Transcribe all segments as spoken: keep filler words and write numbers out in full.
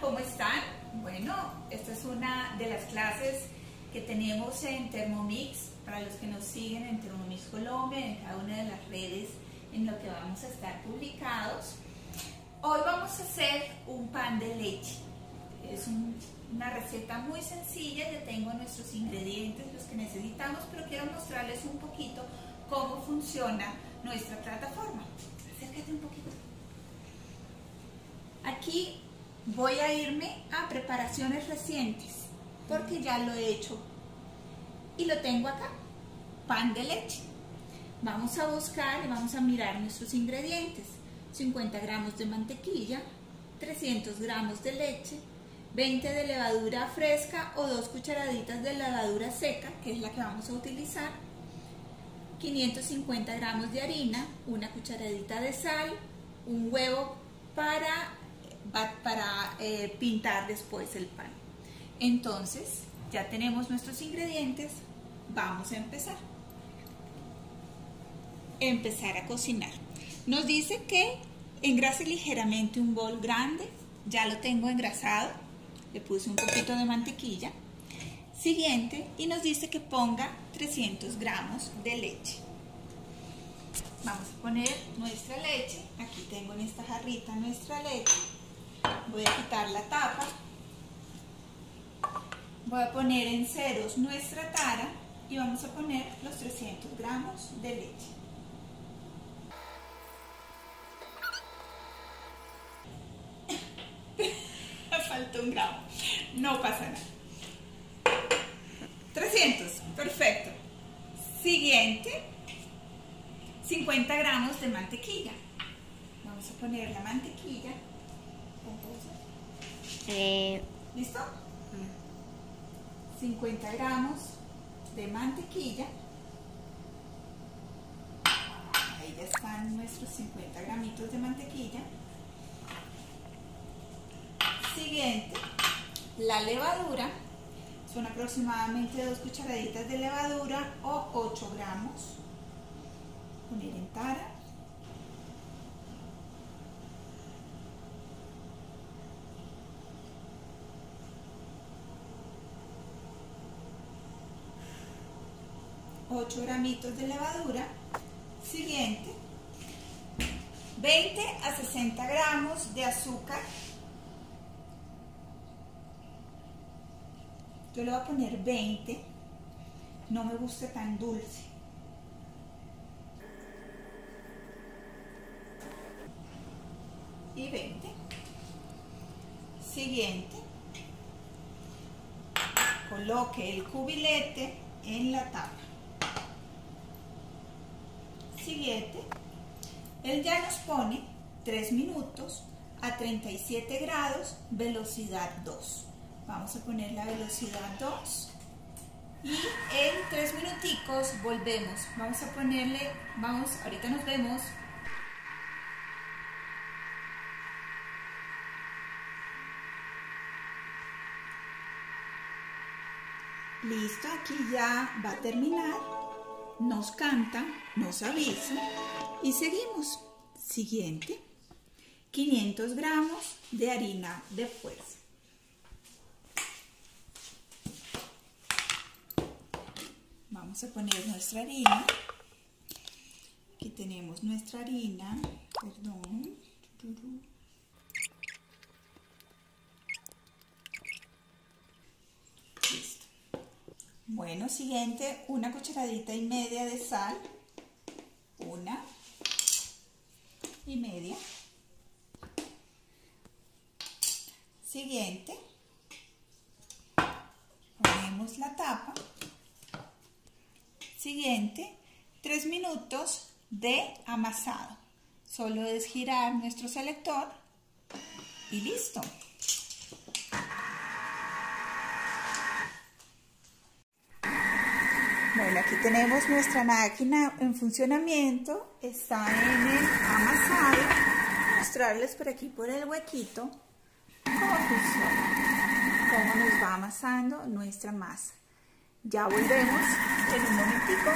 ¿cómo están? Bueno, esta es una de las clases que tenemos en Thermomix, para los que nos siguen en Thermomix Colombia, en cada una de las redes en lo que vamos a estar publicados. Hoy vamos a hacer un pan de leche. Es un, una receta muy sencilla, ya tengo nuestros ingredientes, los que necesitamos, pero quiero mostrarles un poquito cómo funciona nuestra plataforma. Acércate un poquito. Aquí voy a irme a preparaciones recientes, porque ya lo he hecho y lo tengo acá, pan de leche. Vamos a buscar y vamos a mirar nuestros ingredientes: cincuenta gramos de mantequilla, trescientos gramos de leche, veinte de levadura fresca o dos cucharaditas de levadura seca, que es la que vamos a utilizar, quinientos cincuenta gramos de harina, una cucharadita de sal, un huevo para, para eh, pintar después el pan. Entonces, ya tenemos nuestros ingredientes, vamos a empezar. Empezar a cocinar. Nos dice que engrase ligeramente un bol grande, ya lo tengo engrasado, le puse un poquito de mantequilla. Siguiente, y nos dice que ponga trescientos gramos de leche. Vamos a poner nuestra leche, aquí tengo en esta jarrita nuestra leche, voy a quitar la tapa, voy a poner en ceros nuestra tara y vamos a poner los trescientos gramos de leche. Faltó un gramo, no pasa nada. trescientos, perfecto. Siguiente, cincuenta gramos de mantequilla. Vamos a poner la mantequilla. Eh, ¿Listo? cincuenta gramos de mantequilla. Ahí ya están nuestros cincuenta gramitos de mantequilla. Siguiente, la levadura. Son aproximadamente dos cucharaditas de levadura o ocho gramos. Poner en tara. ocho gramitos de levadura. Siguiente, veinte a sesenta gramos de azúcar. Yo le voy a poner veinte, no me gusta tan dulce. Y veinte. Siguiente, coloque el cubilete en la tapa. Siguiente, él ya nos pone tres minutos a treinta y siete grados, velocidad dos. Vamos a poner la velocidad dos y en tres minuticos volvemos. Vamos a ponerle, vamos, ahorita nos vemos. Listo, aquí ya va a terminar. Nos canta, nos avisa y seguimos. Siguiente, quinientos gramos de harina de fuerza. Vamos a poner nuestra harina. Aquí tenemos nuestra harina, perdón. Listo. Bueno, siguiente, una cucharadita y media de sal. Una y media. Siguiente, ponemos la tapa. Siguiente, tres minutos de amasado. Solo es girar nuestro selector y listo. Bueno, aquí tenemos nuestra máquina en funcionamiento. Está en el amasado. Voy a mostrarles por aquí, por el huequito, cómo funciona, cómo nos va amasando nuestra masa. Ya volvemos en un momentico.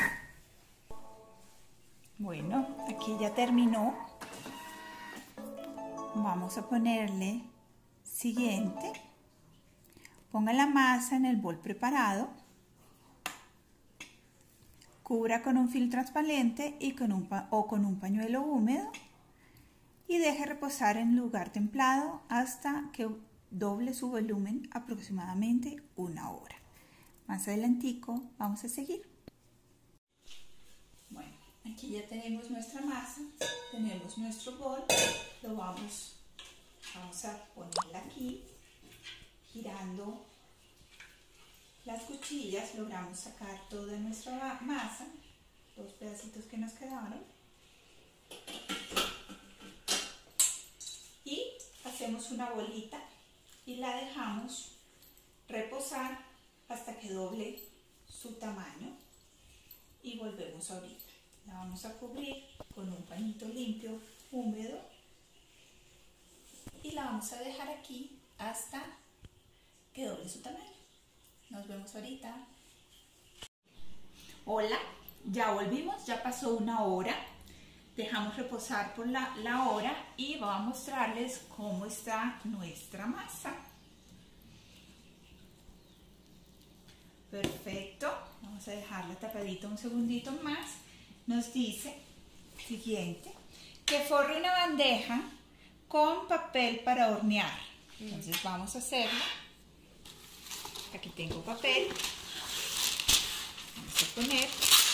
Bueno, aquí ya terminó. Vamos a ponerle Siguiente, ponga la masa en el bol preparado, cubra con un film transparente y con un o con un pañuelo húmedo y deje reposar en lugar templado hasta que doble su volumen, aproximadamente una hora. Más adelantico vamos a seguir. Bueno, aquí ya tenemos nuestra masa, tenemos nuestro bol, lo vamos, vamos a ponerla aquí, girando las cuchillas, logramos sacar toda nuestra masa, los pedacitos que nos quedaron, y hacemos una bolita y la dejamos reposar hasta que doble su tamaño y volvemos ahorita. La vamos a cubrir con un pañito limpio, húmedo, y la vamos a dejar aquí hasta que doble su tamaño. Nos vemos ahorita. Hola, ya volvimos, ya pasó una hora. Dejamos reposar por la, la hora y voy a mostrarles cómo está nuestra masa. Perfecto, vamos a dejarla tapadita un segundito más. Nos dice, siguiente, que forre una bandeja con papel para hornear. Entonces vamos a hacerlo. Aquí tengo papel. Vamos a poner.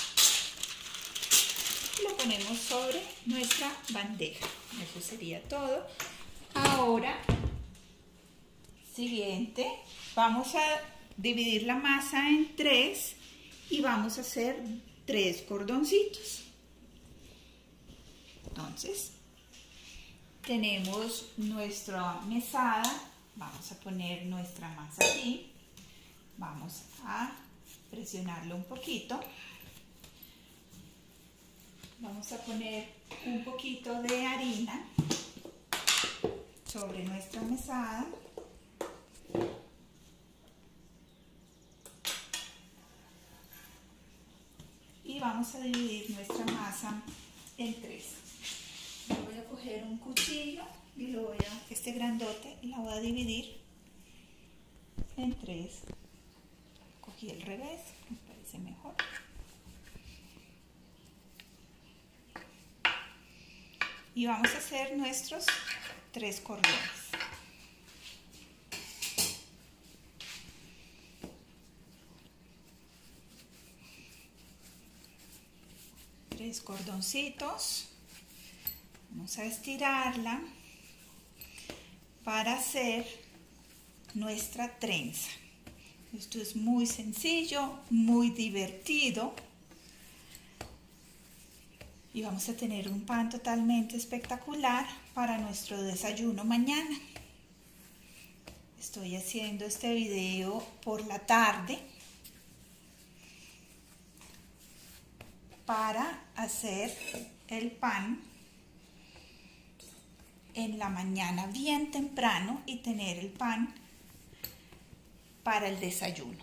Y lo ponemos sobre nuestra bandeja. Eso sería todo. Ahora, siguiente, vamos a dividir la masa en tres y vamos a hacer tres cordoncitos. Entonces, tenemos nuestra mesada, vamos a poner nuestra masa aquí, vamos a presionarlo un poquito, vamos a poner un poquito de harina sobre nuestra mesada. Y vamos a dividir nuestra masa en tres. Voy a coger un cuchillo y lo voy a, este grandote, y la voy a dividir en tres. Cogí el revés, me parece mejor. Y vamos a hacer nuestros tres cordones. Tres cordoncitos. Vamos a estirarla para hacer nuestra trenza. Esto es muy sencillo, muy divertido. Y vamos a tener un pan totalmente espectacular para nuestro desayuno mañana. Estoy haciendo este video por la tarde para hacer el pan en la mañana bien temprano y tener el pan para el desayuno.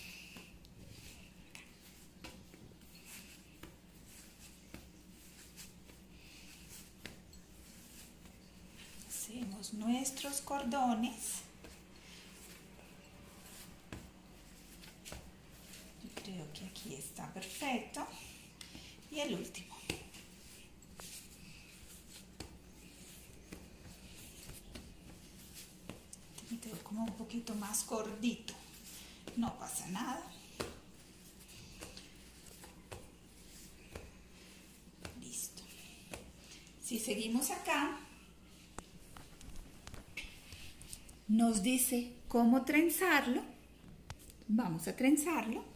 Hacemos nuestros cordones. Yo creo que aquí está perfecto. Y el último. Me quedó como un poquito más gordito. No pasa nada. Listo. Si seguimos acá, nos dice cómo trenzarlo. Vamos a trenzarlo.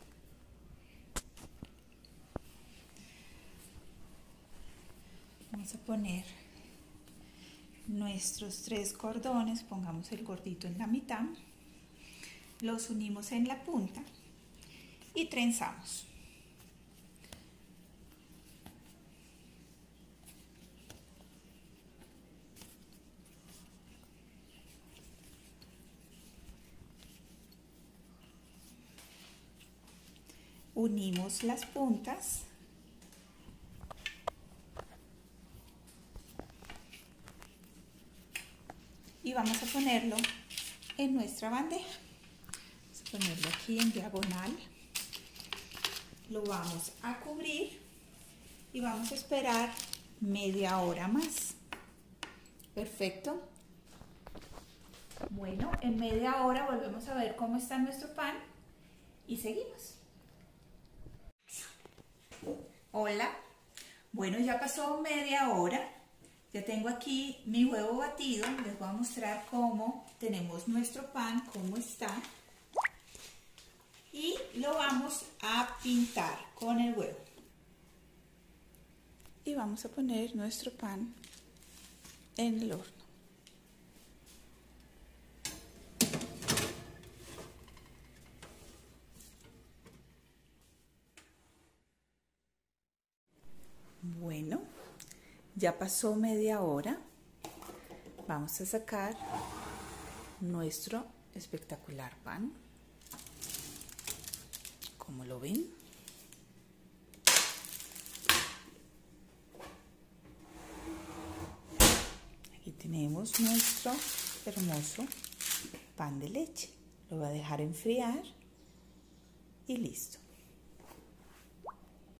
Vamos a poner nuestros tres cordones, pongamos el gordito en la mitad, los unimos en la punta y trenzamos. Unimos las puntas. Y vamos a ponerlo en nuestra bandeja. Vamos a ponerlo aquí en diagonal. Lo vamos a cubrir y vamos a esperar media hora más. Perfecto. Bueno, en media hora volvemos a ver cómo está nuestro pan y seguimos. Hola. Bueno, ya pasó media hora. Ya tengo aquí mi huevo batido. Les voy a mostrar cómo tenemos nuestro pan, cómo está. Y lo vamos a pintar con el huevo. Y vamos a poner nuestro pan en el horno. Bueno, ya pasó media hora. Vamos a sacar nuestro espectacular pan. Como lo ven. Aquí tenemos nuestro hermoso pan de leche. Lo voy a dejar enfriar y listo.